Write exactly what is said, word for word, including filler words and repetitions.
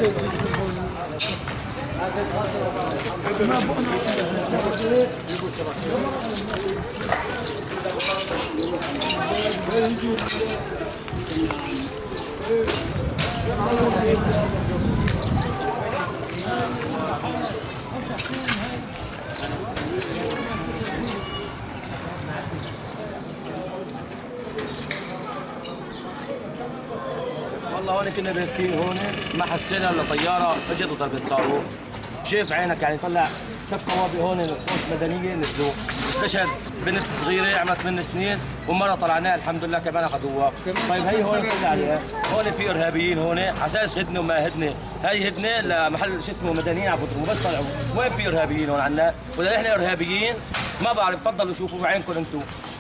والله هون كنا بهالكين هون ما حسينا الا طياره اجت وضربت صاروخ. شايف عينك يعني طلع شق طوابق هون قوات مدنيه نزلوه. استشهد بنت صغيره عمرها ثمان سنين ومره طلعناها الحمد لله كمان اخذوها. طيب هي هون طلع عليها، هون في ارهابيين هون على اساس هدنه وما هدنه، هي هدنه لمحل شو اسمه مدنيين عم بيضربوا بس طلعوا، وين في ارهابيين هون عندنا؟ واذا احنا ارهابيين ما بعرف، تفضلوا شوفوا بعينكم انتم.